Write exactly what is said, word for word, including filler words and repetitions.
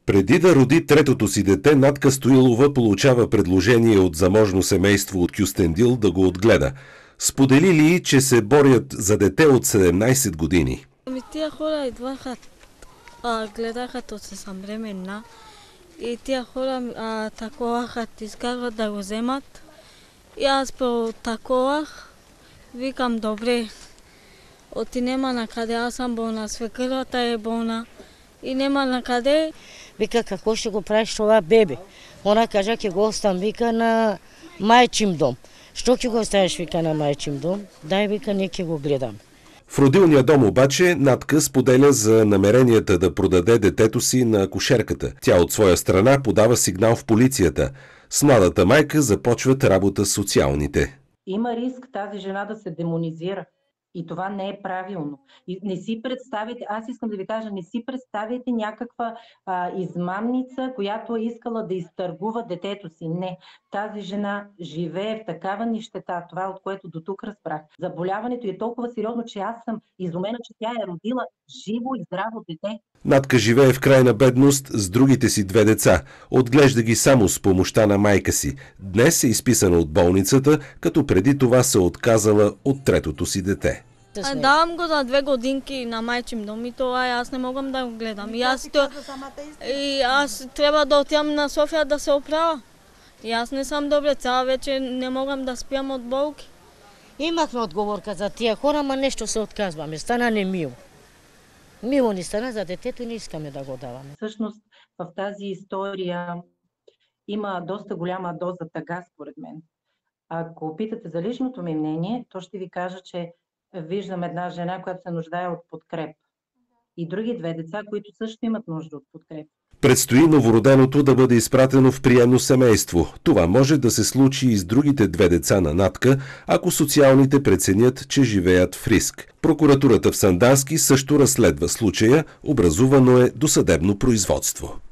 Преди да роди третото си дете, Натка Стоилова получава предложение от заможно семейство от Кюстендил да го отгледа. Сподели ли, че се борят за дете от седемнайсет години? Ами тия хора идваха, а, гледаха, то се съм бременна и тия хора а, таковаха, искаха да го вземат. И аз протаковах, викам, добре, оти нема на къде, аз съм болна, свекървата е болна и нема на къде. Вика, какво ще го правиш това бебе? Она кажа, ке го оставам, вика, на майчим дом. Що ке го оставиш, вика, на майчим дом? Дай, вика, нека го гледам. В родилния дом обаче Натка споделя за намеренията да продаде детето си на акушерката. Тя от своя страна подава сигнал в полицията. С младата майка започват работа с социалните. Има риск тази жена да се демонизира. И това не е правилно. И не си представите, аз искам да ви кажа, не си представите някаква а, измамница, която е искала да изтъргува детето си. Не. Тази жена живее в такава нищета, това от което до тук разбрах. Заболяването е толкова сериозно, че аз съм изумена, че тя е родила живо и здраво дете. Натка живее в крайна бедност с другите си две деца. Отглежда ги само с помощта на майка си. Днес е изписана от болницата, като преди това се отказала от третото си дете. А, давам го за две годинки на майчим дом и това аз не мога да го гледам. И аз, то, и аз трябва да отивам на София да се оправя. И аз не съм добре, цяла вече не могам да спям от болки. Имахме отговорка за тия хора, ма нещо се отказваме. Стана немило. Мило ни стана за детето и не искаме да го даваме. Всъщност в тази история има доста голяма доза тъга, според мен. Ако питате за личното ми мнение, то ще ви кажа, че виждам една жена, която се нуждае от подкреп. И други две деца, които също имат нужда от подкреп. Предстои новороденото да бъде изпратено в приемно семейство. Това може да се случи и с другите две деца на Натка, ако социалните преценят, че живеят в риск. Прокуратурата в Сандански също разследва случая, образувано е досъдебно производство.